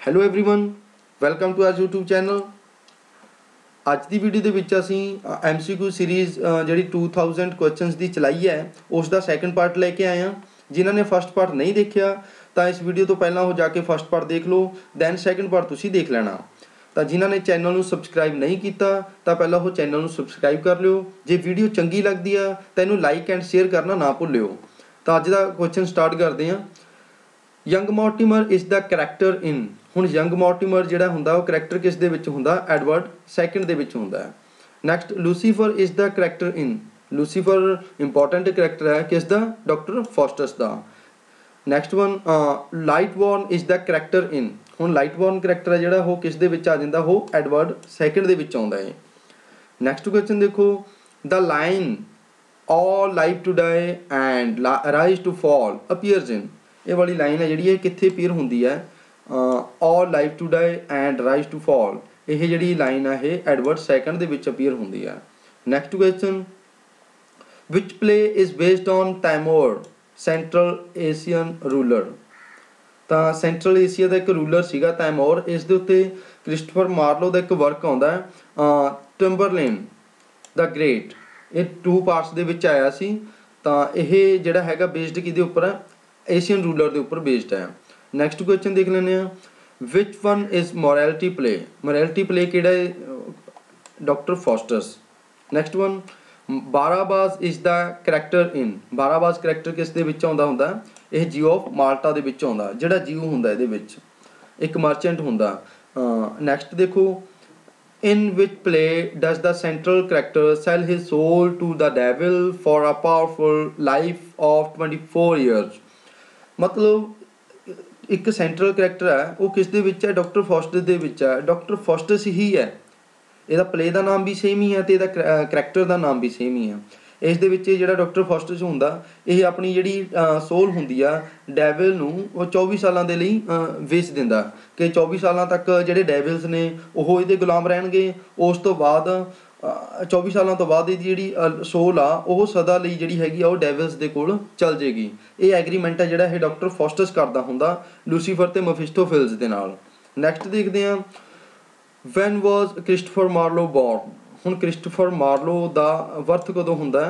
Hello everyone welcome to our YouTube channel. ਅੱਜ ਦੀ video ਦੇ ਵਿੱਚ ਅਸੀਂ MCQ ਸੀਰੀਜ਼ ਜਿਹੜੀ 2000 ਕੁਐਸਚਨਸ ਦੀ ਚਲਾਈ ਹੈ ਉਸ ਦਾ ਸੈਕੰਡ ਪਾਰਟ ਲੈ ਕੇ ਆਏ ਹਾਂ। ਜਿਨ੍ਹਾਂ ਨੇ ਫਸਟ ਪਾਰਟ ਨਹੀਂ ਦੇਖਿਆ ਤਾਂ ਇਸ ਵੀਡੀਓ ਤੋਂ ਪਹਿਲਾਂ ਉਹ ਜਾ ਕੇ ਫਸਟ ਪਾਰਟ ਦੇਖ ਲਓ, ਦੈਨ ਸੈਕੰਡ ਪਾਰਟ ਤੁਸੀਂ ਦੇਖ ਲੈਣਾ। ਤਾਂ ਜਿਨ੍ਹਾਂ ਨੇ ਚੈਨਲ ਨੂੰ ਸਬਸਕ੍ਰਾਈਬ ਨਹੀਂ ਕੀਤਾ ਤਾਂ ਪਹਿਲਾਂ ਉਹ ਚੈਨਲ ਨੂੰ ਸਬਸਕ੍ਰਾਈਬ ਕਰ ਲਿਓ। ਜੇ ਵੀਡੀਓ ਚੰਗੀ ਲੱਗਦੀ ਆ ਤਾਂ ਇਹਨੂੰ ਲਾਈਕ ਐਂਡ ਸ਼ੇਅਰ ਕਰਨਾ ਨਾ ਭੁੱਲਿਓ। ਤਾਂ ਅੱਜ ਦਾ ਕੁਐਸਚਨ ਸਟਾਰਟ ਕਰਦੇ ਹਾਂ। Young Mortimer is the character in. ਹੁਣ ਯੰਗ ਮੋਰਟੀਮਰ ਜਿਹੜਾ ਹੁੰਦਾ ਉਹ ਕਰੈਕਟਰ ਕਿਸ ਦੇ ਵਿੱਚ ਹੁੰਦਾ? ਐਡਵਰਡ ਸੈਕਿੰਡ ਦੇ ਵਿੱਚ ਹੁੰਦਾ ਹੈ। Next, Lucifer is the character in. Lucifer important character ਹੈ ਕਿਸ ਦਾ? ਡਾਕਟਰ ਫਾਸਟਸ ਦਾ। Next one, Lightborn is the character in. ਹੁਣ ਲਾਈਟਬੋਰਨ ਕਰੈਕਟਰ ਹੈ ਜਿਹੜਾ ਉਹ ਕਿਸ ਦੇ ਵਿੱਚ ਆ ਜਾਂਦਾ? ਉਹ ਐਡਵਰਡ ਸੈਕਿੰਡ ਦੇ ਵਿੱਚ ਆਉਂਦਾ ਹੈ। ਨੈਕਸਟ ਕੁਐਸਚਨ ਦੇਖੋ, the line all live to die and rise to fall appears in। ਇਹ ਵਾਲੀ ਲਾਈਨ ਹੈ ਜਿਹੜੀ ਇਹ ਕਿੱਥੇ ਅਪੀਅਰ ਹੁੰਦੀ ਹੈ? all live to die and rise to fall, ਇਹ ਜਿਹੜੀ ਲਾਈਨ ਹੈ ਇਹ ਐਡਵਰਡ ਸੈਕਿੰਡ ਦੇ ਵਿੱਚ ਅਪੀਅਰ ਹੁੰਦੀ ਹੈ। Next question, which play is based on Timur Central Asian ruler. ਤਾਂ ਸੈਂਟਰਲ ਏਸ਼ੀਆ ਦਾ ਇੱਕ ਰੂਲਰ ਸੀਗਾ ਤੈਮੂਰ। ਇਸ ਦੇ ਉੱਤੇ ਕ੍ਰਿਸਟੋਫਰ ਮਾਰਲੋ ਦਾ ਇੱਕ ਵਰਕ ਆਉਂਦਾ ਹੈ ਟਿੰਬਰਲੇਨ ਦਾ ਗ੍ਰੇਟ। ਇਹ 2 ਪਾਰਟਸ ਦੇ ਵਿੱਚ ਆਇਆ ਸੀ। ਤਾਂ ਇਹ ਜਿਹੜਾ ਹੈਗਾ ਬੇਸਡ ਕਿਹਦੇ ਉੱਪਰ ਹੈ? ਏਸ਼ੀਅਨ ਰੂਲਰ ਦੇ ਉੱਪਰ ਬੇਸਡ ਹੈ। ਨੈਕਸਟ ਕੁਐਸਚਨ ਦੇਖ ਲੈਂਦੇ ਹਾਂ, which one is morality play. Morality play ਕਿਹੜਾ ਹੈ? Doctor Faustus. Next one, Barabas is the character in. Barabas character ਕਿਸ ਦੇ ਵਿੱਚ ਆਉਂਦਾ ਹੁੰਦਾ? ਇਹ ਜੀਓ ਆਫ ਮਾਲਟਾ ਦੇ ਵਿੱਚ ਆਉਂਦਾ। ਜਿਹੜਾ ਜੀਓ ਹੁੰਦਾ ਇਹਦੇ ਵਿੱਚ ਇੱਕ ਮਰਚੈਂਟ ਹੁੰਦਾ। ਨੈਕਸਟ ਦੇਖੋ, in which play does the central character sell his soul to the devil for a powerful life of 24 years। ਮਤਲਬ ਇੱਕ ਸੈਂਟਰਲ ਕਰੈਕਟਰ ਹੈ ਉਹ ਕਿਸ ਦੇ ਵਿੱਚ ਹੈ? ਡਾਕਟਰ ਫਾਸਟਸ ਦੇ ਵਿੱਚ ਹੈ। ਡਾਕਟਰ ਫਾਸਟਸ ਹੀ ਹੈ। ਇਹਦਾ ਪਲੇ ਦਾ ਨਾਮ ਵੀ ਸੇਮ ਹੀ ਹੈ ਅਤੇ ਇਹਦਾ ਕਰੈਕਟਰ ਦਾ ਨਾਮ ਵੀ ਸੇਮ ਹੀ ਹੈ। ਇਸ ਦੇ ਵਿੱਚ ਜਿਹੜਾ ਡਾਕਟਰ ਫਾਸਟਸ ਹੁੰਦਾ ਇਹ ਆਪਣੀ ਜਿਹੜੀ ਸੋਲ ਹੁੰਦੀ ਆ ਡੈਵਿਲ ਨੂੰ ਉਹ 24 ਸਾਲਾਂ ਦੇ ਲਈ ਵੇਚ ਦਿੰਦਾ ਕਿ 24 ਸਾਲਾਂ ਤੱਕ ਜਿਹੜੇ ਡੈਵਿਲਸ ਨੇ ਉਹ ਇਹਦੇ ਗੁਲਾਮ ਰਹਿਣਗੇ। ਉਸ ਤੋਂ ਬਾਅਦ 24 ਸਾਲਾਂ ਤੋਂ ਬਾਅਦ ਇਹਦੀ ਜਿਹੜੀ ਸੋਲ ਆ ਉਹ ਸਦਾ ਲਈ ਜਿਹੜੀ ਹੈਗੀ ਆ ਉਹ ਡੈਵਿਲਸ ਦੇ ਕੋਲ ਚੱਲ ਜਾਏਗੀ। ਇਹ ਐਗਰੀਮੈਂਟ ਹੈ ਜਿਹੜਾ ਇਹ ਡਾਕਟਰ ਫਾਸਟਸ ਕਰਦਾ ਹੁੰਦਾ ਲੂਸੀਫਰ ਅਤੇ ਮੈਫਿਸਟੋਫੇਲਸ ਦੇ ਨਾਲ। ਨੈਕਸਟ ਦੇਖਦੇ ਹਾਂ, when was Christopher Marlowe born. ਹੁਣ ਕ੍ਰਿਸਟੋਫਰ ਮਾਰਲੋ ਦਾ ਬਰਥ ਕਦੋਂ ਹੁੰਦਾ?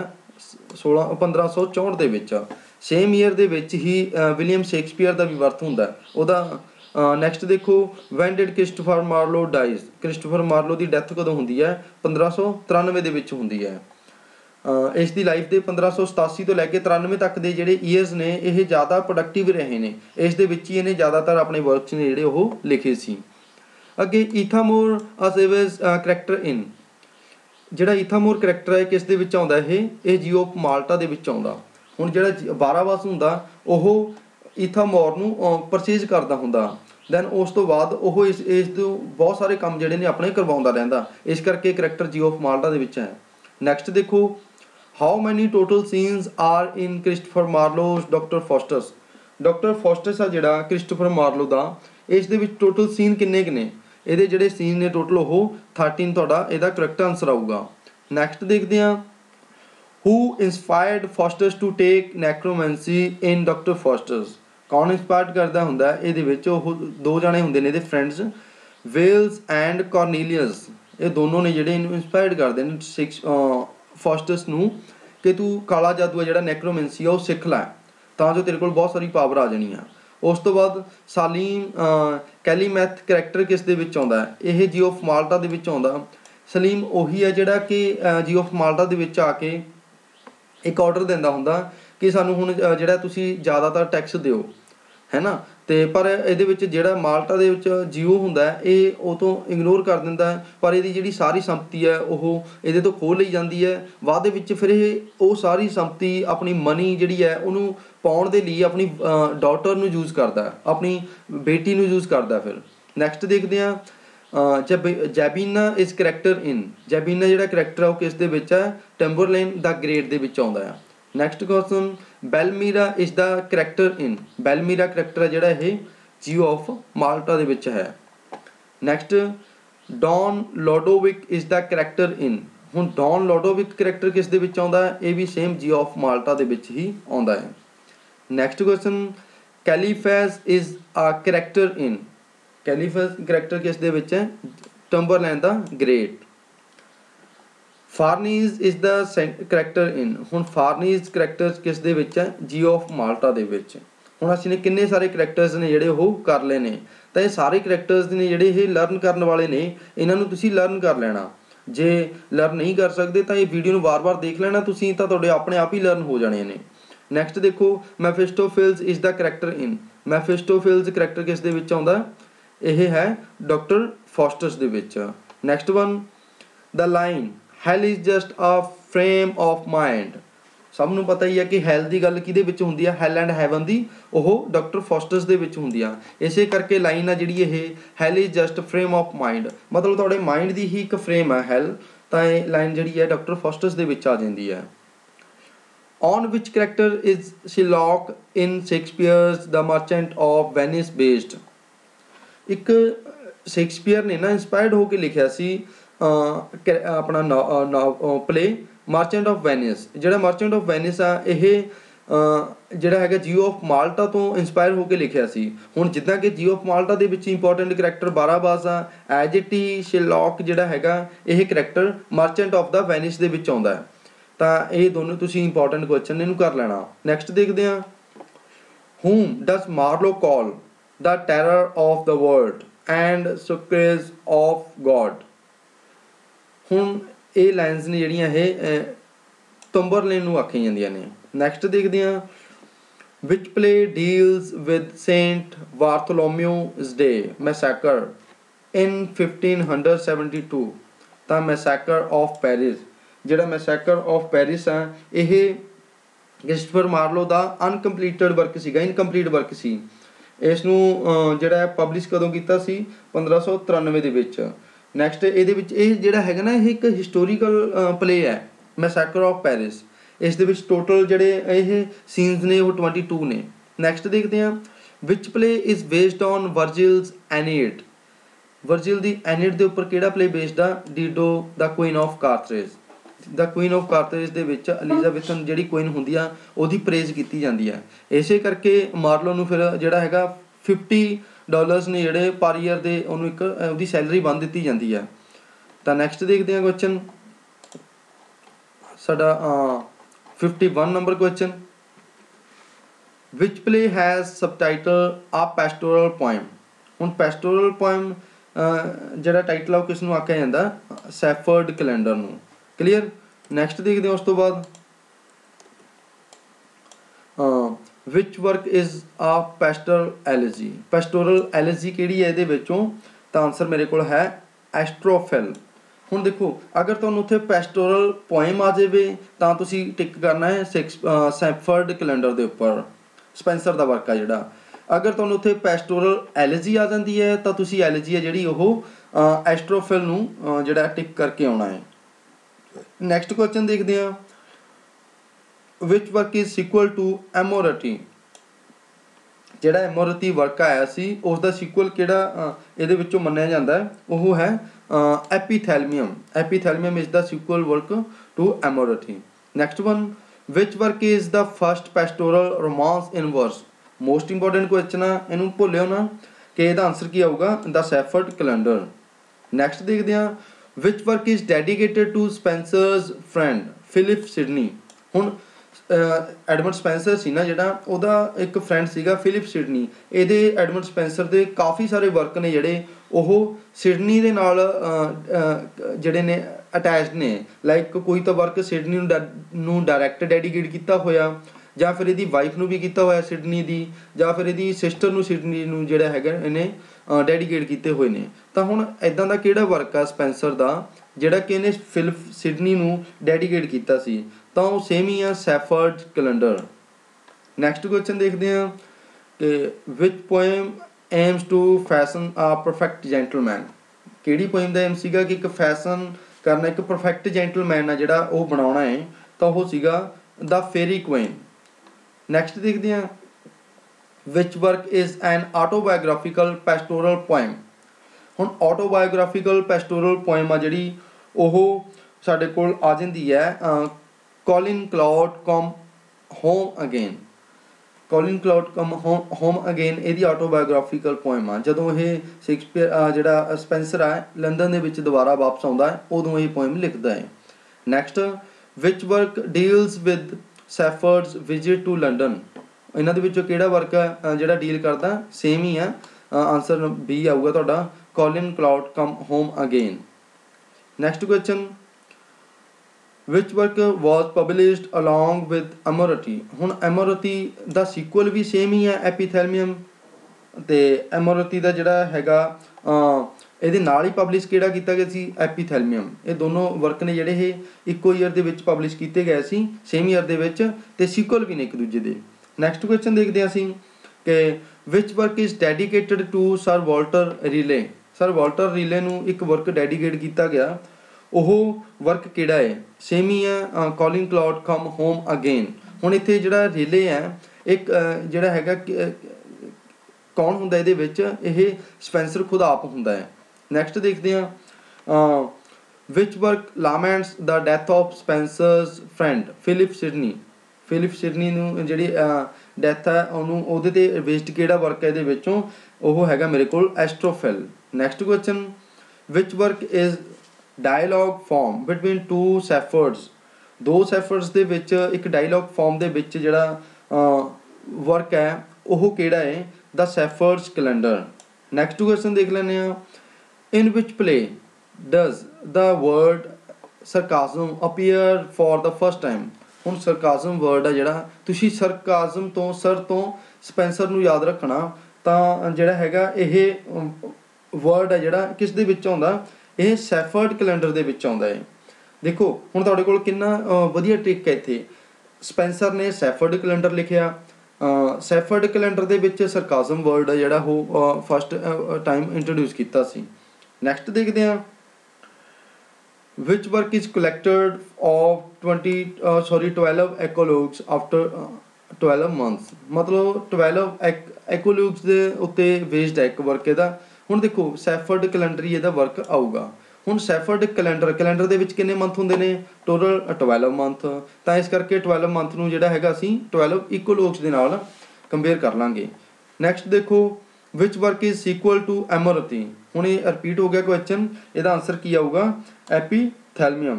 1564 ਦੇ ਵਿੱਚ। ਸੇਮ ਈਅਰ ਦੇ ਵਿੱਚ ਹੀ ਵਿਲੀਅਮ ਸ਼ੇਕਸਪੀਅਰ ਦਾ ਵੀ ਬਰਥ ਹੁੰਦਾ ਉਹਦਾ। ਨੈਕਸਟ ਦੇਖੋ, when did Christopher Marlowe dies. Christopher Marlowe ਦੀ ਡੈਥ ਕਦੋਂ ਹੁੰਦੀ ਹੈ? 1593 ਦੇ ਵਿੱਚ ਹੁੰਦੀ ਹੈ। ਇਸ ਦੀ ਲਾਈਫ ਦੇ 1587 ਤੋਂ ਲੈ ਕੇ 93 ਤੱਕ ਦੇ ਜਿਹੜੇ ਈਅਰਸ ਨੇ ਇਹ ਜ਼ਿਆਦਾ ਪ੍ਰੋਡਕਟਿਵ ਰਹੇ ਨੇ। ਇਸ ਦੇ ਵਿੱਚ ਹੀ ਇਹਨੇ ਜ਼ਿਆਦਾਤਰ ਆਪਣੇ ਵਰਕਸ ਨੇ ਜਿਹੜੇ ਉਹ ਲਿਖੇ ਸੀ। ਅੱਗੇ, ਈਥਾਮੋਰ ਅਸੇਵਸ ਕਰੈਕਟਰ ਇਨ। ਜਿਹੜਾ ਈਥਾਮੋਰ ਕਰੈਕਟਰ ਹੈ ਕਿਸ ਦੇ ਵਿੱਚ ਆਉਂਦਾ? ਇਹ ਜੀਓ ਆਫ ਮਾਲਟਾ ਦੇ ਵਿੱਚ ਆਉਂਦਾ। ਹੁਣ ਜਿਹੜਾ ਬਾਰਾਬਾਸ ਹੁੰਦਾ ਉਹ ਈਥਾਮੋਰ ਨੂੰ ਪਰਚੇਜ਼ ਕਰਦਾ ਹੁੰਦਾ। ਦੈਨ ਉਸ ਤੋਂ ਬਾਅਦ ਉਹ ਇਸ ਤੋਂ ਬਹੁਤ ਸਾਰੇ ਕੰਮ ਜਿਹੜੇ ਨੇ ਆਪਣੇ ਕਰਵਾਉਂਦਾ ਰਹਿੰਦਾ। ਇਸ ਕਰਕੇ ਕਰੈਕਟਰ ਜੀਓ ਆਫ ਮਾਲਟਾ ਦੇ ਵਿੱਚ ਹੈ। ਨੈਕਸਟ ਦੇਖੋ, how many total scenes are in Christopher Marlowe's doctor Faustus. Doctor Faustus ਆ ਜਿਹੜਾ ਕ੍ਰਿਸਟੋਫਰ ਮਾਰਲੋ ਦਾ, ਇਸ ਦੇ ਵਿੱਚ ਟੋਟਲ ਸੀਨ ਕਿੰਨੇ ਕੁ ਨੇ? ਇਹਦੇ ਜਿਹੜੇ ਸੀਨ ਨੇ ਟੋਟਲ ਉਹ 13 ਤੁਹਾਡਾ ਇਹਦਾ ਕਰੈਕਟ ਆਨਸਰ ਆਊਗਾ। ਨੈਕਸਟ ਦੇਖਦੇ ਹਾਂ, who inspired Faustus to take necromancy in doctor Faustus. ਕੌਣ ਇੰਸਪਾਇਰਡ ਕਰਦਾ ਹੁੰਦਾ ਇਹਦੇ ਵਿੱਚ? ਉਹ 2 ਜਣੇ ਹੁੰਦੇ ਨੇ ਇਹਦੇ ਫਰੈਂਡਸ, ਵੇਲਸ ਐਂਡ ਕਾਰਨੀਲੀਅਸ। ਇਹ ਦੋਨੋਂ ਨੇ ਜਿਹੜੇ ਇਹਨੂੰ ਇੰਸਪਾਇਰਡ ਕਰਦੇ ਨੇ ਫਾਸਟਸ ਨੂੰ ਕਿ ਤੂੰ ਕਾਲਾ ਜਾਦੂ ਹੈ ਜਿਹੜਾ ਨੈਕਰੋਮੈਂਸੀ ਆ ਉਹ ਸਿੱਖ ਲੈ ਤਾਂ ਜੋ ਤੇਰੇ ਕੋਲ ਬਹੁਤ ਸਾਰੀ ਪਾਵਰ ਆ ਜਾਣੀ ਆ। ਉਸ ਤੋਂ ਬਾਅਦ ਸਾਲੀਮ ਕੈਲੀਮੈਥ ਕਰੈਕਟਰ ਕਿਸ ਦੇ ਵਿੱਚ ਆਉਂਦਾ? ਇਹ ਜੀਓ ਆਫ ਮਾਲਟਾ ਦੇ ਵਿੱਚ ਆਉਂਦਾ। ਸਲੀਮ ਉਹੀ ਹੈ ਜਿਹੜਾ ਕਿ ਜੀਓ ਆਫ ਮਾਲਟਾ ਦੇ ਵਿੱਚ ਆ ਕੇ ਇੱਕ ਆਰਡਰ ਦਿੰਦਾ ਹੁੰਦਾ ਕਿ ਸਾਨੂੰ ਹੁਣ ਜਿਹੜਾ ਤੁਸੀਂ ਜ਼ਿਆਦਾਤਰ ਟੈਕਸ ਦਿਓ, ਹੈ ਨਾ। ਅਤੇ ਪਰ ਇਹਦੇ ਵਿੱਚ ਜਿਹੜਾ ਮਾਲਟਾ ਦੇ ਵਿੱਚ ਜੀਓ ਹੁੰਦਾ ਇਹ ਉਹ ਤੋਂ ਇਗਨੋਰ ਕਰ ਦਿੰਦਾ ਪਰ ਇਹਦੀ ਜਿਹੜੀ ਸਾਰੀ ਸੰਪਤੀ ਹੈ ਉਹ ਇਹਦੇ ਤੋਂ ਖੋਹ ਲਈ ਜਾਂਦੀ ਹੈ। ਬਾਅਦ ਦੇ ਵਿੱਚ ਫਿਰ ਇਹ ਉਹ ਸਾਰੀ ਸੰਪਤੀ ਆਪਣੀ ਮਨੀ ਜਿਹੜੀ ਹੈ ਉਹਨੂੰ ਪਾਉਣ ਦੇ ਲਈ ਆਪਣੀ ਡਾਟਰ ਨੂੰ ਯੂਜ਼ ਕਰਦਾ, ਆਪਣੀ ਬੇਟੀ ਨੂੰ ਯੂਜ਼ ਕਰਦਾ। ਫਿਰ ਨੈਕਸਟ ਦੇਖਦੇ ਹਾਂ, ਜੈਬੀਨਾ ਇਜ਼ ਕਰੈਕਟਰ ਇਨ। ਜੈਬੀਨਾ ਜਿਹੜਾ ਕਰੈਕਟਰ ਹੈ ਉਹ ਕਿਸ ਦੇ ਵਿੱਚ ਹੈ? ਟਿੰਬਰਲੇਨ ਦਾ ਗ੍ਰੇਟ ਦੇ ਵਿੱਚ ਆਉਂਦਾ ਹੈ। Next question, Bellamira is the character in. Bellamira character ਹੈ ਜਿਹੜਾ ਇਹ ਜੀਓ ਆਫ ਮਾਲਟਾ ਦੇ ਵਿੱਚ ਹੈ। Next, Don Lodowick is the character in. ਹੁਣ ਡੌਨ ਲੋਡੋਵਿਕ ਕਰੈਕਟਰ ਕਿਸ ਦੇ ਵਿੱਚ ਆਉਂਦਾ ਹੈ? ਇਹ ਵੀ ਸੇਮ ਜੀਓ ਆਫ ਮਾਲਟਾ ਦੇ ਵਿੱਚ ਹੀ ਆਉਂਦਾ ਹੈ। Next question, Calyphas is a character in. Calyphas character किस दे विच है? Tamburlaine the great. Farnese is the character in, हुण फारनीज करैक्टर किस दे विच है? जियो ऑफ माल्टा दे विच। हुण असीं ने किन्ने सारे करैक्टर्स ने जिहड़े ओह कर लए ने, तां इह सारे करैक्टर्स ने जिहड़े इह लर्न करन वाले ने, इन्हां नूं तुसीं लर्न कर लेना। जे लर्न नहीं कर सकते तो ये वीडियो बार बार देख लेना तुसीं, तां तुहाडे अपने आप ही लर्न हो जाने ने। नैक्सट देखो, Mephistopheles is the character in. Mephistopheles character किस दे विच आउंदा? यह है डॉक्टर फॉस्टर्स दे विच। Next one, the line hell is just a frame of mind. सब नूं पता ही है कि हैल की गल किहदे विच हुंदी है? हैल एंड हैवन की ओह डॉक्टर फॉस्टर्स दे विच हुंदी आ। इसे करके लाइन आ जिहड़ी यह hell is just frame of mind, मतलब तुहाडे माइंड की ही एक फ्रेम है हैल, तां ये लाइन जिहड़ी है डॉक्टर फॉस्टर्स दे विच आ जांदी है। On which character is Shylock in Shakespeare's the Merchant of Venice based. एक शेक्सपीयर ने ना इंस्पायर्ड होकर लिखिया सी अपना प्ले मर्चेंट ऑफ वेनिस। जिहड़ा मर्चेंट ऑफ वेनिस आ यह जिहड़ा हैगा जियो ऑफ माल्टा तो इंस्पायर होकर लिखिया सी। हुण जिद्दां कि जियो ऑफ माल्टा दे विच इंपॉर्टेंट करैक्टर बाराबास आ, एज इट ही शिलॉक जिहड़ा हैगा यह character Merchant of the Venice दे विच आउंदा है। तां ये दोनों तुसीं इंपॉर्टेंट क्वेश्चन इहनूं कर लेना। नैक्सट देखदे हां, whom does Marlowe call the terror of the world and scourge of God। ਹੁਣ ਇਹ ਲਾਈਨਸ ਨੇ ਜਿਹੜੀਆਂ ਇਹ ਟੰਬਰਲੇਨ ਨੂੰ ਆਖੀਆਂ ਜਾਂਦੀਆਂ ਨੇ। ਨੈਕਸਟ ਦੇਖਦੇ ਹਾਂ, which play deals with Saint Bartholomew's Day massacre in 1572। ਤਾਂ ਮੈਸੈਕਰ ਆਫ ਪੈਰਿਸ, ਜਿਹੜਾ ਮੈਸੈਕਰ ਆਫ ਪੈਰਿਸ ਆ ਇਹ ਕ੍ਰਿਸਟੋਫਰ ਮਾਰਲੋ ਦਾ ਅਨਕੰਪਲੀਟਡ ਵਰਕ ਸੀਗਾ, ਇਨਕੰਪਲੀਟ ਵਰਕ ਸੀ। ਇਸ ਨੂੰ ਜਿਹੜਾ ਪਬਲਿਸ਼ ਕਦੋਂ ਕੀਤਾ ਸੀ? 1593 ਦੇ ਵਿੱਚ। ਨੈਕਸਟ ਇਹਦੇ ਵਿੱਚ ਇਹ ਜਿਹੜਾ ਹੈਗਾ ਨਾ ਇਹ ਇੱਕ ਹਿਸਟੋਰੀਕਲ ਪਲੇ ਹੈ ਮੈਸੈਕਰ ਆਫ ਪੈਰਿਸ। ਇਸ ਦੇ ਵਿੱਚ ਟੋਟਲ ਜਿਹੜੇ ਇਹ ਸੀਨਸ ਨੇ ਉਹ 22 ਨੇ। ਨੈਕਸਟ ਦੇਖਦੇ ਹਾਂ, which play is based on Virgil's Aeneid. Virgil ਦੀ ਐਨੀਡ ਦੇ ਉੱਪਰ ਕਿਹੜਾ ਪਲੇ ਬੇਸਡ ਆ? Dido the queen of Carthage. The queen of Carthage ਦੇ ਵਿੱਚ ਐਲਿਜ਼ਾਬੈਥਨ ਜਿਹੜੀ ਕੁਈਨ ਹੁੰਦੀ ਆ ਉਹਦੀ ਪ੍ਰੇਜ਼ ਕੀਤੀ ਜਾਂਦੀ ਹੈ। ਇਸੇ ਕਰਕੇ ਮਾਰਲੋ ਨੂੰ ਫਿਰ ਜਿਹੜਾ ਹੈਗਾ $50 ਨੇ ਜਿਹੜੇ ਪਰ ਈਅਰ ਦੇ ਉਹਨੂੰ ਇੱਕ ਉਹਦੀ ਸੈਲਰੀ ਬੰਨ ਦਿੱਤੀ ਜਾਂਦੀ ਹੈ। ਤਾਂ ਨੈਕਸਟ ਦੇਖਦੇ ਹਾਂ ਕੁਐਸਚਨ ਸਾਡਾ 51 number question, which play has subtitle a pastoral poem. ਹੁਣ ਪੈਸਟੋਰਲ ਪੋਇਮ ਜਿਹੜਾ ਟਾਈਟਲ ਆ ਉਹ ਕਿਸ ਨੂੰ ਆਖਿਆ ਜਾਂਦਾ? ਸੈਫਰਡ ਕੈਲੰਡਰ ਨੂੰ। ਕਲੀਅਰ। ਨੈਕਸਟ ਦੇਖਦੇ ਹਾਂ ਉਸ ਤੋਂ ਬਾਅਦ, ਵਿਚ ਵਰਕ ਇਜ਼ ਆ ਪੈਸਟੋਰਲ ਐਲੀਜੀ। ਪੈਸਟੋਰਲ ਐਲੀਜੀ ਕਿਹੜੀ ਹੈ ਇਹਦੇ ਵਿੱਚੋਂ? ਤਾਂ ਆਨਸਰ ਮੇਰੇ ਕੋਲ ਹੈ ਐਸਟ੍ਰੋਫਿਲ। ਹੁਣ ਦੇਖੋ, ਅਗਰ ਤੁਹਾਨੂੰ ਉੱਥੇ ਪੈਸਟੋਰਲ ਪੋਇਮ ਆ ਜਾਵੇ ਤਾਂ ਤੁਸੀਂ ਟਿਕ ਕਰਨਾ ਹੈ ਸੈਫਰਡ ਕੈਲੰਡਰ ਦੇ ਉੱਪਰ, ਸਪੈਂਸਰ ਦਾ ਵਰਕ ਆ ਜਿਹੜਾ। ਅਗਰ ਤੁਹਾਨੂੰ ਉੱਥੇ ਪੈਸਟੋਰਲ ਐਲੀਜੀ ਆ ਜਾਂਦੀ ਹੈ ਤਾਂ ਤੁਸੀਂ ਐਲੀਜੀ ਹੈ ਜਿਹੜੀ ਉਹ ਐਸਟ੍ਰੋਫਿਲ ਨੂੰ ਜਿਹੜਾ ਟਿਕ ਕਰਕੇ ਆਉਣਾ ਹੈ। ਨੈਕਸਟ ਕੁਐਸਚਨ ਦੇਖਦੇ ਹਾਂ, which work is sequel to Amoretti. ਜਿਹੜਾ ਐਮੋਰਟੀ ਵਰਕ ਆਇਆ ਸੀ ਉਸ ਦਾ ਸੀਕੁਅਲ ਕਿਹੜਾ ਇਹਦੇ ਵਿੱਚੋਂ ਮੰਨਿਆ ਜਾਂਦਾ ਹੈ? ਉਹ ਹੈ Epithalamion. Epithalamion is the sequel work to Amoretti. Next one, which work is the first pastoral romance in verse. Most important question ਆ, ਇਹਨੂੰ ਭੁੱਲਿਓ ਨਾ ਕਿ ਇਹਦਾ ਆਨਸਰ ਕੀ ਆਊਗਾ? ਦਾ ਸੈਫਰਡ ਕੈਲੰਡਰ। ਨੈਕਸਟ ਦੇਖਦੇ ਹਾਂ, which work is dedicated to Spenser's friend Philip Sidney. ਹੁਣ Edmund Spenser ਸੀ ਨਾ ਜਿਹੜਾ, ਉਹਦਾ ਇੱਕ ਫਰੈਂਡ ਸੀਗਾ ਫਿਲਿਪ ਸਿਡਨੀ। ਇਹਦੇ ਐਡਮੰਡ ਸਪੈਂਸਰ ਦੇ ਕਾਫੀ ਸਾਰੇ ਵਰਕ ਨੇ ਜਿਹੜੇ ਉਹ ਸਿਡਨੀ ਦੇ ਨਾਲ ਜਿਹੜੇ ਨੇ ਅਟੈਚਡ ਨੇ। ਲਾਈਕ ਕੋਈ ਤਾਂ ਵਰਕ ਸਿਡਨੀ ਨੂੰ ਡਾਇਰੈਕਟ ਡੈਡੀਕੇਟ ਕੀਤਾ ਹੋਇਆ, ਜਾਂ ਫਿਰ ਇਹਦੀ ਵਾਈਫ ਨੂੰ ਵੀ ਕੀਤਾ ਹੋਇਆ ਸਿਡਨੀ ਦੀ, ਜਾਂ ਫਿਰ ਇਹਦੀ ਸਿਸਟਰ ਨੂੰ ਸਿਡਨੀ ਨੂੰ ਜਿਹੜਾ ਹੈਗਾ ਇਹਨੇ ਡੈਡੀਕੇਟ ਕੀਤੇ ਹੋਏ ਨੇ। ਤਾਂ ਹੁਣ ਇੱਦਾਂ ਦਾ ਕਿਹੜਾ ਵਰਕ ਆ ਸਪੈਂਸਰ ਦਾ ਜਿਹੜਾ ਕਿ ਇਹਨੇ ਫਿਲਿਪ ਸਿਡਨੀ ਨੂੰ ਡੈਡੀਕੇਟ ਕੀਤਾ ਸੀ? ਤਾਂ ਉਹ ਸੇਮ ਹੀ ਆ ਸੈਫਰਡ ਕੈਲੰਡਰ। ਨੈਕਸਟ ਕੁਐਸਚਨ ਦੇਖਦੇ ਹਾਂ ਕਿ which poem aims to fashion a perfect gentleman. ਕਿਹੜੀ ਪੋਇਮ ਦਾ ਏਮ ਸੀਗਾ ਕਿ ਇੱਕ ਫੈਸ਼ਨ ਕਰਨਾ, ਇੱਕ ਪਰਫੈਕਟ ਜੈਂਟਲਮੈਨ ਆ ਜਿਹੜਾ ਉਹ ਬਣਾਉਣਾ ਹੈ? ਤਾਂ ਉਹ ਸੀਗਾ ਦ ਫੇਰੀ ਕੁਈਨ। ਨੈਕਸਟ ਦੇਖਦੇ ਹਾਂ, which work is an autobiographical pastoral poem. ਹੁਣ ਆਟੋਬਾਇਓਗ੍ਰਾਫੀਕਲ ਪੈਸਟੋਰਲ ਪੋਇਮ ਆ ਜਿਹੜੀ ਉਹ ਸਾਡੇ ਕੋਲ ਆ ਜਾਂਦੀ ਹੈ Colin Clout come home again. Colin Clout come home again ਇਹਦੀ ਆਟੋਬਾਇਓਗ੍ਰਾਫੀਕਲ ਪੋਇਮ ਆ। ਜਦੋਂ ਇਹ ਸ਼ੇਕਸਪੀਅਰ ਜਿਹੜਾ ਸਪੈਂਸਰ ਆ ਲੰਡਨ ਦੇ ਵਿੱਚ ਦੁਬਾਰਾ ਵਾਪਸ ਆਉਂਦਾ ਹੈ ਉਦੋਂ ਇਹ ਪੋਇਮ ਲਿਖਦਾ ਹੈ। Next, which work deals with shepherd's visit to London. ਇਹਨਾਂ ਦੇ ਵਿੱਚੋਂ ਕਿਹੜਾ ਵਰਕ ਆ ਜਿਹੜਾ ਡੀਲ ਕਰਦਾ? ਸੇਮ ਹੀ ਆ, ਆਨਸਰ ਬੀ ਆਊਗਾ ਤੁਹਾਡਾ, Colin Clout come home again. Next question, which work was published along with Amoretti. हुण एमोरटी दा सीक्वल भी सेम ही है एपीथैलमियम, ते एमोरटी दा जिहड़ा हैगा ਇਹਦੇ ਨਾਲ ही पब्लिश किहड़ा कीता गया सी? एपीथैलमियम। ये दोनों वर्क ने जिहड़े ਇਹ ਇੱਕੋ ईयर ਦੇ ਵਿੱਚ पब्लिश ਕੀਤੇ गए सी, सेम ईयर ਦੇ ਵਿੱਚ, ਤੇ सीक्वल भी ने एक दूजे ਦੇ। नैक्सट क्वेश्चन देखते हैं ਅਸੀਂ कि which work is dedicated to Sir Walter Raleigh. Sir Walter Raleigh ਨੂੰ ਇੱਕ ਵਰਕ ਡੈਡੀਕੇਟ ਕੀਤਾ ਗਿਆ, ਉਹ ਵਰਕ ਕਿਹੜਾ ਹੈ? ਸੇਮ ਹੀ ਹੈ, Colin Clout come home again. ਹੁਣ ਇੱਥੇ ਜਿਹੜਾ ਰਿਲੇ ਹੈ ਇੱਕ ਜਿਹੜਾ ਹੈਗਾ ਕੌਣ ਹੁੰਦਾ ਇਹਦੇ ਵਿੱਚ? ਇਹ ਸਪੈਂਸਰ ਖੁਦ ਆਪ ਹੁੰਦਾ ਹੈ। ਨੈਕਸਟ ਦੇਖਦੇ ਹਾਂ, which work laments the death of Spenser's friend Philip Sidney. Philip Sidney ਨੂੰ ਜਿਹੜੀ ਡੈਥ ਹੈ ਉਹਨੂੰ ਉਹਦੇ 'ਤੇ ਬੇਸਡ ਕਿਹੜਾ ਵਰਕ ਹੈ ਇਹਦੇ ਵਿੱਚੋਂ? ਉਹ ਹੈਗਾ ਮੇਰੇ ਕੋਲ Astrophel. Next question, which work is dialogue form between two shepherds. ਦੋ ਸੈਫਰਡਸ ਦੇ ਵਿੱਚ ਇੱਕ ਡਾਇਲੋਗ ਫਾਰਮ ਦੇ ਵਿੱਚ ਜਿਹੜਾ ਵਰਕ ਹੈ ਉਹ ਕਿਹੜਾ ਹੈ? The Shepherd's Calendar. Next question ਦੇਖ ਲੈਂਦੇ ਹਾਂ, in which play does the word sarcasm appear for the first time. ਹੁਣ ਸਰਕਾਜ਼ਮ ਵਰਡ ਆ ਜਿਹੜਾ, ਤੁਸੀਂ ਸਰਕਾਜ਼ਮ ਤੋਂ ਸਰ ਤੋਂ ਸਪੈਂਸਰ ਨੂੰ ਯਾਦ ਰੱਖਣਾ, ਤਾਂ ਜਿਹੜਾ ਹੈਗਾ ਇਹ ਵਰਡ ਆ ਜਿਹੜਾ ਕਿਸ ਦੇ ਵਿੱਚ ਆਉਂਦਾ? ਇਹ ਸੈਫਰਡ ਕੈਲੰਡਰ ਦੇ ਵਿੱਚ ਆਉਂਦਾ ਹੈ। ਦੇਖੋ ਹੁਣ ਤੁਹਾਡੇ ਕੋਲ ਕਿੰਨਾ ਵਧੀਆ ਟ੍ਰਿਕ ਹੈ ਇੱਥੇ। ਸਪੈਂਸਰ ਨੇ ਸੈਫਰਡ ਕੈਲੰਡਰ ਲਿਖਿਆ, ਸੈਫਰਡ ਕੈਲੰਡਰ ਦੇ ਵਿੱਚ ਸਰਕਾਜ਼ਮ ਵਰਡ ਆ ਜਿਹੜਾ ਉਹ ਫਸਟ ਟਾਈਮ ਇੰਟਰੋਡਿਊਸ ਕੀਤਾ ਸੀ। ਨੈਕਸਟ ਦੇਖਦੇ ਹਾਂ, which work is collected of 12 eclogues after 12 months। मतलब 12 eclogues ਦੇ ਉੱਤੇ ਬੇਸਡ ਹੈ ਇੱਕ ਵਰਕ ਇਹਦਾ। ਹੁਣ ਦੇਖੋ ਸੈਫਰਡ ਕੈਲੰਡਰ ਹੀ ਇਹਦਾ ਵਰਕ ਆਊਗਾ। ਹੁਣ ਸੈਫਰਡ ਕੈਲੰਡਰ ਦੇ ਵਿੱਚ ਕਿੰਨੇ ਮੰਥ ਹੁੰਦੇ ਨੇ? Total 12 month. ਤਾਂ ਇਸ ਕਰਕੇ 12 ਮੰਥ ਨੂੰ ਜਿਹੜਾ ਹੈਗਾ ਅਸੀਂ 12 ਇਕੋਲੋਗਸ ਦੇ ਨਾਲ ਕੰਪੇਅਰ ਕਰ ਲਾਂਗੇ। ਨੈਕਸਟ ਦੇਖੋ, which work is sequel to Amoretti. ਹੁਣ ਇਹ ਰਿਪੀਟ ਹੋ ਗਿਆ ਕੁਐਸਚਨ, ਇਹਦਾ ਆਨਸਰ ਕੀ ਆਊਗਾ? एपीथैलमियम।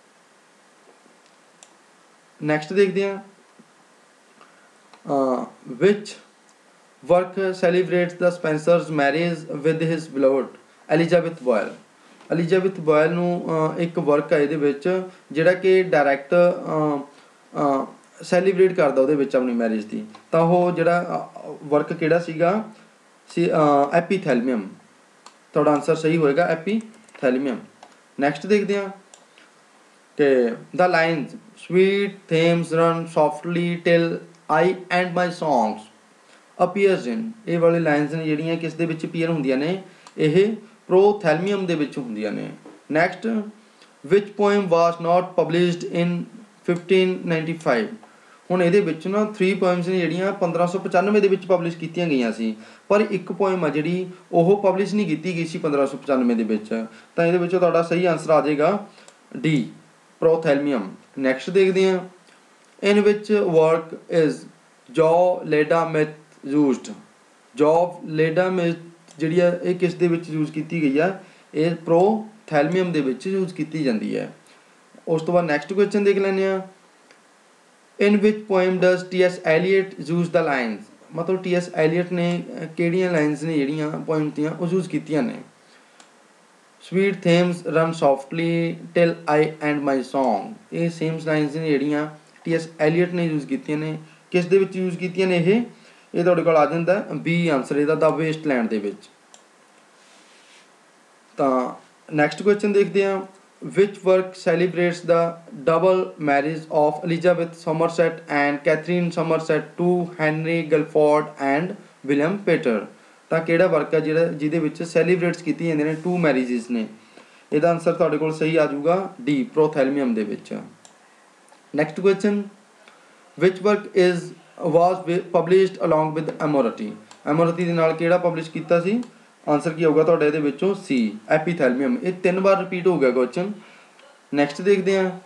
नेक्स्ट देखते हैं, which work celebrates the Spenser's marriage with his beloved Elizabeth Boyle. Elizabeth Boyle ਨੂੰ ਇੱਕ ਵਰਕ ਹੈ ਇਹਦੇ ਵਿੱਚ ਜਿਹੜਾ ਕਿ ਡਾਇਰੈਕਟ ਸੈਲੀਬ੍ਰੇਟ ਕਰਦਾ ਉਹਦੇ ਵਿੱਚ ਆਪਣੀ ਮੈਰਿਜ ਦੀ। ਤਾਂ ਉਹ ਜਿਹੜਾ ਵਰਕ ਕਿਹੜਾ ਸੀਗਾ? एपीथैलमियम। ਤੁਹਾਡਾ ਆਨਸਰ ਸਹੀ ਹੋਏਗਾ एपीथैलमियम। ਨੈਕਸਟ ਦੇਖਦੇ ਹਾਂ ਕਿ the lines sweet Thames run softly till I end my songs appears in. ਇਹ ਵਾਲੇ ਲਾਈਨਸ ਨੇ ਜਿਹੜੀਆਂ ਕਿਸ ਦੇ ਵਿੱਚ ਅਪੀਅਰ ਹੁੰਦੀਆਂ ਨੇ? ਇਹ ਪ੍ਰੋਥੈਲਮੀਅਮ ਦੇ ਵਿੱਚ ਹੁੰਦੀਆਂ ਨੇ। Next, which poem was not published in 1595। ਹੁਣ ਇਹਦੇ ਵਿੱਚ ਨਾ 3 ਪੋਇਮਸ ਨੇ ਜਿਹੜੀਆਂ 1595 ਦੇ ਵਿੱਚ ਪਬਲਿਸ਼ ਕੀਤੀਆਂ ਗਈਆਂ ਸੀ, ਪਰ ਇੱਕ ਪੋਇਮ ਆ ਜਿਹੜੀ ਉਹ ਪਬਲਿਸ਼ ਨਹੀਂ ਕੀਤੀ ਗਈ ਸੀ 1595 ਦੇ ਵਿੱਚ। ਤਾਂ ਇਹਦੇ ਵਿੱਚੋਂ ਤੁਹਾਡਾ ਸਹੀ ਆਨਸਰ ਆ ਜਾਏਗਾ ਡੀ, ਪ੍ਰੋਥੈਲਮੀਅਮ। ਨੈਕਸਟ ਦੇਖਦੇ ਹਾਂ, ਇਨ ਵਿਚ ਵਰਕ ਇਜ਼ ਜੋ ਲੇਡਾ ਮਿਥ ਯੂਜ਼ਡ। ਜੋ ਲੇਡਾ ਮਿਥ ਜਿਹੜੀ ਆ ਇਹ ਕਿਸ ਦੇ ਵਿੱਚ ਯੂਜ਼ ਕੀਤੀ ਗਈ ਆ? ਇਹ ਪ੍ਰੋਥੈਲਮੀਅਮ ਦੇ ਵਿੱਚ ਯੂਜ਼ ਕੀਤੀ ਜਾਂਦੀ ਹੈ। ਉਸ ਤੋਂ ਬਾਅਦ ਨੈਕਸਟ ਕੁਐਸਚਨ ਦੇਖ ਲੈਂਦੇ ਹਾਂ, in which poem does T.S. Eliot use the lines। मतलब T.S. Eliot ਨੇ ਕਿਹੜੀਆਂ ਲਾਈਨਸ ਨੇ ਜਿਹੜੀਆਂ ਪੋਇਮ ਦੀਆਂ ਉਹ ਯੂਜ਼ ਕੀਤੀਆਂ ਨੇ? sweet themes run softly till I end my song। ਇਹ ਸੇਮ ਲਾਈਨਸ ਨੇ ਜਿਹੜੀਆਂ T.S. Eliot ਨੇ ਯੂਜ਼ ਕੀਤੀਆਂ ਨੇ। ਕਿਸ ਦੇ ਵਿੱਚ ਯੂਜ਼ ਕੀਤੀਆਂ ਨੇ ਇਹ ਤੁਹਾਡੇ ਕੋਲ ਆ ਜਾਂਦਾ ਬੀ ਆਨਸਰ ਇਹਦਾ, ਦ ਵੇਸਟਲੈਂਡ ਦੇ ਵਿੱਚ। ਤਾਂ ਨੈਕਸਟ ਕੁਐਸਚਨ ਦੇਖਦੇ ਹਾਂ, which work celebrates the double marriage of Elizabeth Somerset and Catherine Somerset to Henry Guilford and William Pater। ਤਾਂ ਕਿਹੜਾ ਵਰਕ ਹੈ ਜਿਹਦੇ ਵਿੱਚ ਸੈਲੀਬ੍ਰੇਟਸ ਕੀਤੀਆਂ ਜਾਂਦੀਆਂ ਨੇ 2 ਮੈਰਿਜਸ ਨੇ? ਇਹਦਾ ਆਨਸਰ ਤੁਹਾਡੇ ਕੋਲ ਸਹੀ ਆ ਜਾਊਗਾ ਡੀ, ਪ੍ਰੋਥੈਲਮੀਅਮ ਦੇ ਵਿੱਚ। Next question, which work was published along with Amoretti. Amoretti ਦੇ ਨਾਲ ਕਿਹੜਾ ਪਬਲਿਸ਼ ਕੀਤਾ ਸੀ? ਆਨਸਰ ਕੀ ਹੋਊਗਾ ਤੁਹਾਡੇ ਇਹਦੇ ਵਿੱਚੋਂ? ਸੀ, ਐਪੀਥੈਲਮੀਅਮ। ਇਹ 3 ਵਾਰ ਰਿਪੀਟ ਹੋ ਗਿਆ ਕੁਐਸਚਨ। ਨੈਕਸਟ ਦੇਖਦੇ ਹਾਂ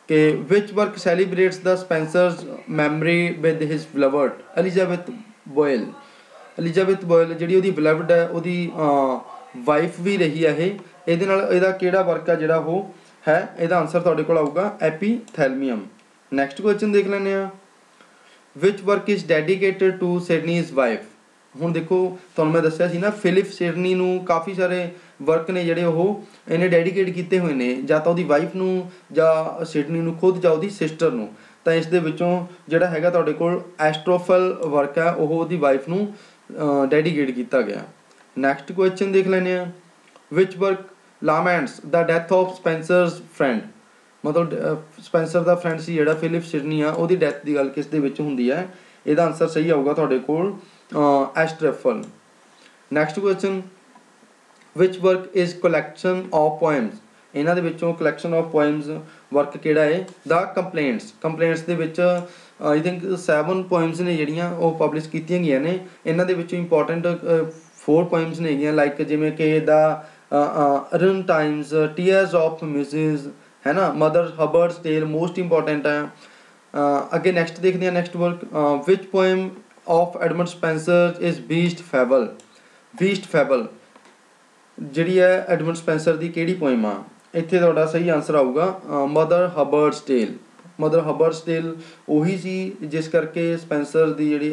कि which work celebrates the Spenser's memory with his beloved Elizabeth Boyle. Elizabeth Boyle जिहड़ी उहदी बिलवड है, उहदी वाइफ भी रही है ये। इहदे नाल इहदा किहड़ा वर्क है जिहड़ा वो है, इहदा आंसर तुहाडे कोल आऊगा एपीथैलमियम। नैक्सट क्वेश्चन देख लैंदे आ, which work is dedicated to Sidney's wife. ਹੁਣ देखो ਤੁਹਾਨੂੰ मैं दस्सिया सी ना फिलिप सिडनी ਨੂੰ काफ़ी सारे वर्क ने ਜਿਹੜੇ ਉਹ ਇਹਨੇ ਡੈਡੀਕੇਟ ਕੀਤੇ ਹੋਏ ਨੇ, ਜਾਂ ਤਾਂ ਉਹਦੀ ਵਾਈਫ ਨੂੰ ਜਾਂ ਸਿਡਨੀ ਨੂੰ ਖੁਦ ਜਾਂ ਉਹਦੀ ਸਿਸਟਰ ਨੂੰ। ਤਾਂ ਇਸ ਦੇ ਵਿੱਚੋਂ ਜਿਹੜਾ ਹੈਗਾ ਤੁਹਾਡੇ ਕੋਲ ਐਸਟ੍ਰੋਫਲ ਵਰਕ ਹੈ ਉਹ ਉਹਦੀ ਵਾਈਫ ਨੂੰ ਡੈਡੀਕੇਟ ਕੀਤਾ ਗਿਆ। ਨੈਕਸਟ ਕੁਐਸਚਨ ਦੇਖ ਲੈਂਦੇ ਹਾਂ, which work laments the death of Spenser's friend. ਮਤਲਬ ਸਪੈਂਸਰ ਦਾ ਫਰੈਂਡ ਸੀ ਜਿਹੜਾ ਫਿਲਿਪ ਸਿਡਨੀ ਆ, ਉਹਦੀ ਡੈਥ ਦੀ ਗੱਲ ਕਿਸ ਦੇ ਵਿੱਚ ਹੁੰਦੀ ਹੈ। ਇਹਦਾ ਆਨਸਰ ਸਹੀ ਆਊਗਾ ਤੁਹਾਡੇ ਕੋਲ Astrophel. Next question, which work is collection of poems. ਇਹਨਾਂ ਦੇ ਵਿੱਚੋਂ ਕਲੈਕਸ਼ਨ ਆਫ ਪੋਇਮਸ ਵਰਕ ਕਿਹੜਾ ਹੈ, ਦ ਕੰਪਲੇਂਟਸ। ਕੰਪਲੇਂਟਸ ਦੇ ਵਿੱਚ ਆਈ ਥਿੰਕ 7 ਪੋਇਮਸ ਨੇ ਜਿਹੜੀਆਂ ਉਹ ਪਬਲਿਸ਼ ਕੀਤੀਆਂ ਗਈਆਂ ਨੇ। ਇਹਨਾਂ ਦੇ ਵਿੱਚੋਂ ਇੰਪੋਰਟੈਂਟ 4 ਪੋਇਮਸ ਨੇ ਹੈਗੀਆਂ, ਲਾਈਕ ਜਿਵੇਂ ਕਿ the Ruins Times, Tears of Muses, है ना, Mother Hubberd's Tale most important है। अगे नैक्सट देखते हैं, next work, which poem of Edmund Spenser is beast fable. Beast fable जिहड़ी है एडमंड स्पेंसर की किहड़ी पोएम आ, इत्थे तुहाडा सही आंसर आऊगा Mother Hubberd's Tale. Mother Hubberd's Tale उही सी जिस करके स्पेंसर की जिहड़ी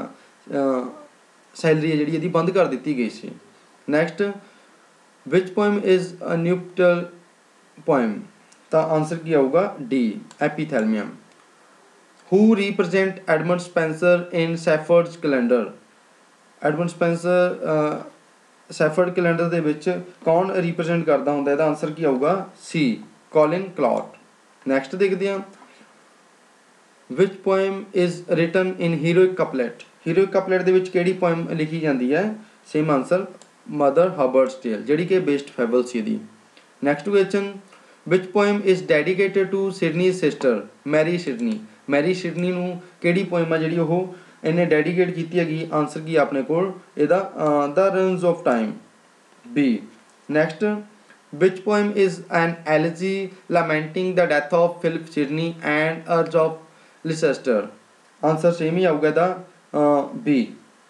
सैलरी है जिहड़ी इहदी बंद कर दित्ती गई सी। Next, which poem is a nuptial poem. तो आंसर की आऊगा D, Epithalamion. Who represent Edmund Spenser in Shepherd's Calendar. Edmund Spenser Shepherd Calendar दे विच कौन रिप्रजेंट करता होंदा, इहदा आंसर की आऊगा सी, कॉलिन क्लॉट। नैक्सट देखते हैं, which poem is written in heroic couplet. Heroic couplet दे विच किहड़ी पोएम लिखी जाती है, same answer Mother Hubberd's Tale जिहड़ी कि बेस्ट फैबल सी दी। Next question, which poem is dedicated to Sidney sister Mary Sidney. Mary Sidney नूं किहड़ी पोएम आ जिहड़ी ओह इन्हें डेडिकेट कीती हैगी, आंसर की अपने कोल इहदा the Ruins of Time, B. Next, which poem is an elegy lamenting the death of Philip Sidney and earl of Leicester. Answer same ही आऊगा इहदा B.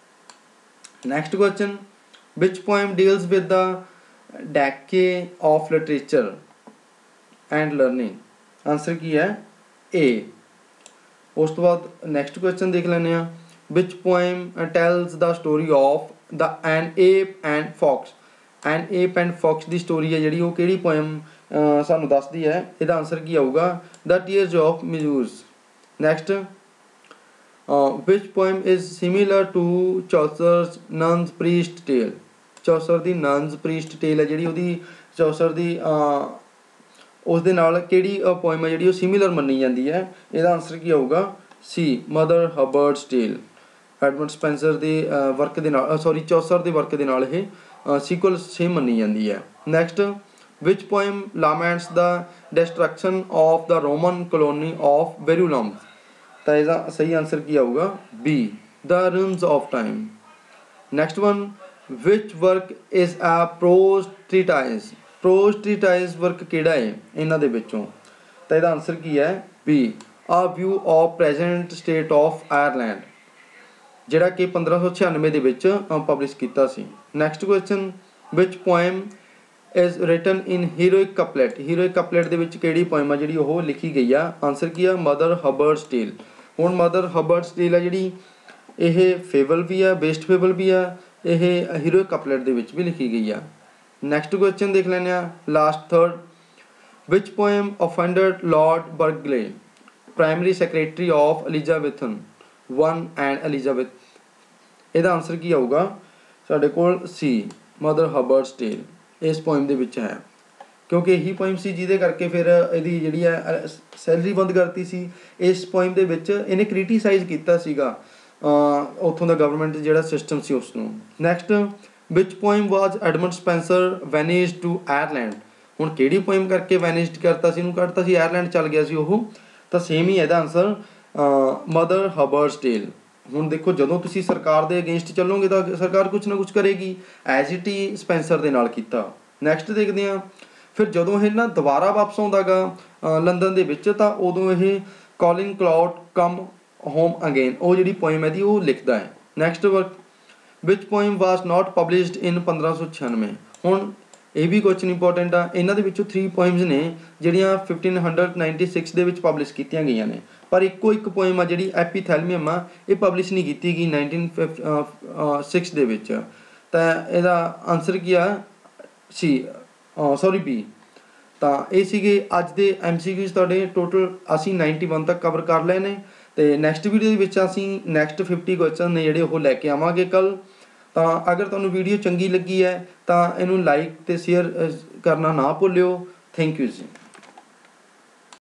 Next question, which poem deals with the decay of literature and learning. Answer की है ए। उस तो बाद next question देख लेने, which poem tells the story of the an ape and fox. An ape and fox की story है जी, कि पोएम सानू दसदी है, इसका आंसर की आऊगा the Tears of Muse. Next, which poem is similar to Chaucer's Nun's Priest Tale. Chaucer की नन्स प्रीस्ट टेल है जी, उसकी चौसर की उस दे नाल किहड़ी पोएम है जी सिमिलर मन्नी जाती है, इसका आंसर की आऊगा C, Mother Hubberd's Tale. Edmund Spenser के वर्क के नाल सॉरी चौसर के वर्क के नाल ये सीक्वल सेम मन्नी जाती है। Next, which poem laments the destruction of the Roman colony of Verulam. तो इसका सही आंसर की आऊगा B, the Ruins of Time. Next one, which work is a prose treatise. Prose treatise work किहड़ा है इन्हां दे विचों, तो इसका आंसर की है B, a View of Present State of Ireland, जिहड़ा कि 1596 दे विच पब्लिश कीता सी। Next question, which poem is written in heroic couplet. Heroic couplet दे विच किहड़ी पोएम है जिहड़ी ओह लिखी गई है, आंसर की है मदर हबर्ड्स टेल। हुण मदर हबर्ड्स टेल है जिहड़ी यह फेबल भी है, बेस्ट फेबल भी है, यह हीरोइक कपलेट दे विच भी लिखी गई है। नैक्सट क्वेश्चन देख लेने, last third, which poem offended Lord Burghley, primary secretary of Elizabethan one and Elizabeth. इसका आंसर की आऊगा साढ़े कोल सी, मदर हबर्ड्स टेल इस पोएम दे विच है, क्योंकि यही पोएम सी जिहदे करके फिर इहदी जिहड़ी है सैलरी बंद करती सी। इस पोएम दे विच इहने क्रिटिसाइज कीता सीगा उत्थों दा गवर्नमेंट जिहड़ा सिस्टम सी उसनूं। Next, which poem was Edmund Spenser vanished to Ireland. हुण किहड़ी पोएम करके वैनिश्ड करता सी, कढ़ता सी, आयरलैंड चल गया सी ओह, तो सेम ही इहदा आंसर मदर हबर्ड्स टेल। हुण देखो जदों तुसीं सरकार दे अगेंस्ट चलोगे तो सरकार कुछ ना कुछ करेगी, एज इट ही स्पेंसर दे नाल कीता। नैक्सट देखते हैं, ਫਿਰ ਜਦੋਂ ਇਹ ਨਾ ਦੁਬਾਰਾ ਵਾਪਸ ਆਉਂਦਾ ਗਾ ਲੰਡਨ ਦੇ ਵਿੱਚ, ਤਾਂ ਉਦੋਂ ਇਹ Colin Clout come home again ਉਹ ਜਿਹੜੀ ਪੋਇਮ ਹੈ ਦੀ ਉਹ ਲਿਖਦਾ ਹੈ। Next work which poem was not published in 1596। ਹੁਣ ਇਹ ਵੀ ਕੁਐਸਚਨ ਇੰਪੋਰਟੈਂਟ ਆ। ਇਹਨਾਂ ਦੇ ਵਿੱਚੋਂ 3 ਪੋਇਮਸ ਨੇ ਜਿਹੜੀਆਂ 1596 ਦੇ ਵਿੱਚ ਪਬਲਿਸ਼ ਕੀਤੀਆਂ ਗਈਆਂ ਨੇ, ਪਰ ਇੱਕੋ ਇੱਕ ਪੋਇਮ ਆ ਜਿਹੜੀ ਐਪੀਥੈਲਮੀਅਮ ਆ ਇਹ ਪਬਲਿਸ਼ ਨਹੀਂ ਕੀਤੀ ਗਈ 1906 ਦੇ ਵਿੱਚ। ਤਾਂ ਇਹਦਾ ਆਨਸਰ ਕੀ ਆ? C sorry B. ਤਾਂ ਇਹ ਸੀਗੇ ਅੱਜ ਦੇ MCQs ਤੁਹਾਡੇ। ਟੋਟਲ ਅਸੀਂ 91 ਤੱਕ ਕਵਰ ਕਰ ਲਏ ਨੇ, ਅਤੇ ਨੈਕਸਟ ਵੀਡੀਓ ਦੇ ਵਿੱਚ ਅਸੀਂ ਨੈਕਸਟ 50 ਕੁਐਸਚਨ ਨੇ ਜਿਹੜੇ ਉਹ ਲੈ ਕੇ ਆਵਾਂਗੇ ਕੱਲ੍ਹ। ਤਾਂ ਅਗਰ ਤੁਹਾਨੂੰ ਵੀਡੀਓ ਚੰਗੀ ਲੱਗੀ ਹੈ ਤਾਂ ਇਹਨੂੰ ਲਾਈਕ ਅਤੇ ਸ਼ੇਅਰ ਕਰਨਾ ਨਾ ਭੁੱਲਿਓ। ਥੈਂਕ ਯੂ ਜੀ।